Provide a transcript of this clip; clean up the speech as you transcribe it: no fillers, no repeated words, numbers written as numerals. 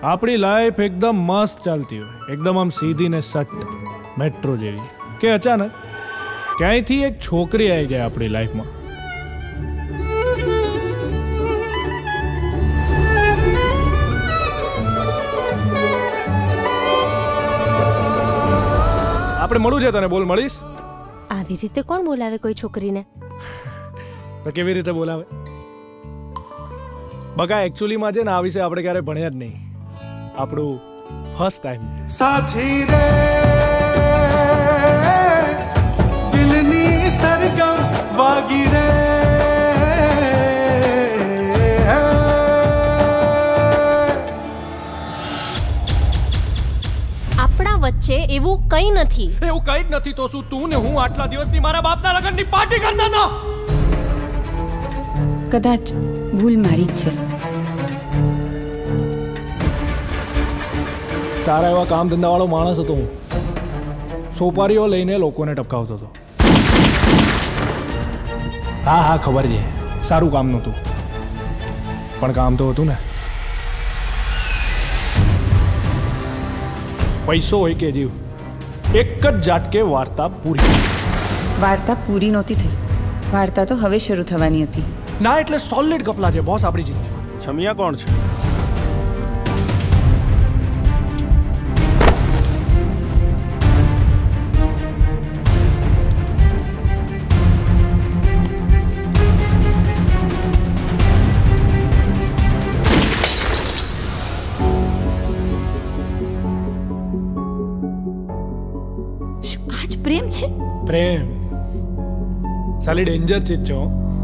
આપણી લાઈફ એકદમ મસ્ત ચાલતી હોય, એકદમ આમ સીધી ને સટ મેટ્રો જેવી, કે અચાનક ક્યાંયથી એક છોકરી આવી જાય આપણી લાઈફમાં. આપણે મળવું છે તને, બોલ મળીશ? આવી રીતે કોણ બોલાવે કોઈ છોકરીને? તો કેવી રીતે બોલાવે? બકા એકચ્યુઅલીમાં છે ને આ વિશે આપણે ક્યારે ભણ્યા જ નહીં. આપણું ફર્સ્ટ ટાઈમ સાથી રે દિલની સરગમ વાગી રે. આપણા વચ્ચે એવું કંઈ નથી. એવું કંઈ જ નથી તો શું તું ને હું આટલા દિવસથી મારા બાપના લગ્નની પાર્ટી કરતા હતા? કદાચ ભૂલ મારી જ છે. સારા એવા કામ ધંધાવાળો માણસ હતો હું. સોપારીઓ લઈને લોકોને ટપકાવતો હતો. હા હા ખબર છે, સારું કામ નહોતું પણ કામ તો હતું ને. પૈસો હોય કે જીવ, એક જ ઝાટકે વાર્તા પૂરી. વાર્તા પૂરી નહોતી થઈ, વાર્તા તો હવે શરૂ થવાની હતી. ના એટલે સોલિડ કપલા છે બોસ આપણી જિંદગી. છમિયા કોણ છે? આજ પ્રેમ છે? પ્રેમ સાલી ડેન્જર ચીજ છે.